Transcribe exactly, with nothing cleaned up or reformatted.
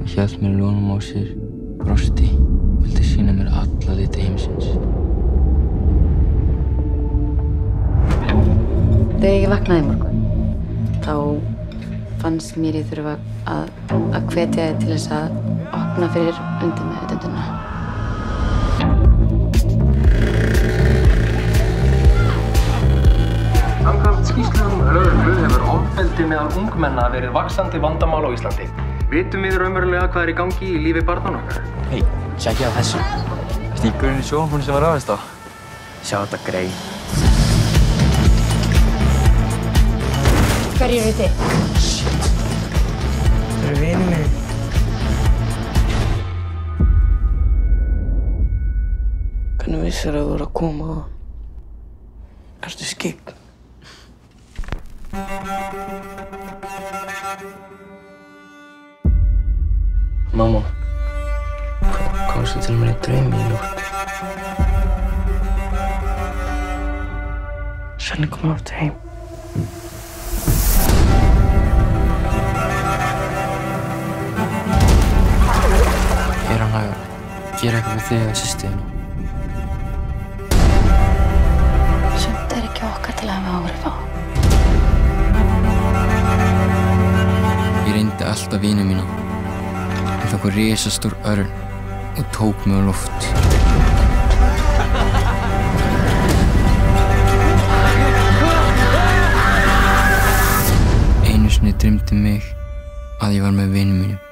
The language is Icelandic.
Hélt mér lónum á sér, brosti, vildi sýna mér alla liti heimsins. Þegar ég vaknaði í morgun, þá fannst mér ég þurfa að, að hvetja þig til þess að opna fyrir undirmeðvitundina. Samkvæmt skýrslum lögreglu hefur ofbeldi meðal ungmenna verið vaxandi vandamál á Íslandi. Vitum við raunverulega hvað er í gangi í lífi barnanna okkar? Hei, tjekkið á þessu. Stíkurinn í sjónvarpinu sem var ráðist á. Sjá þetta grey. Hverjir eru þið? Shit. Það eru vinir minn. Hvernig vissir að þú voru að koma? Ertu skygg? Mamma, hvað komstu til mér í draumi í nótt? Svenni kom aftur heim. Er hann að gera eitthvað við þig eða systurina? Sumt er ekki okkar til að hafa áhrif á. Ég reyndi alltaf vini mína. Hann tók risastór örn og tók mig á loft. Einu sinni dreymdi mig að ég var með vinum mínum.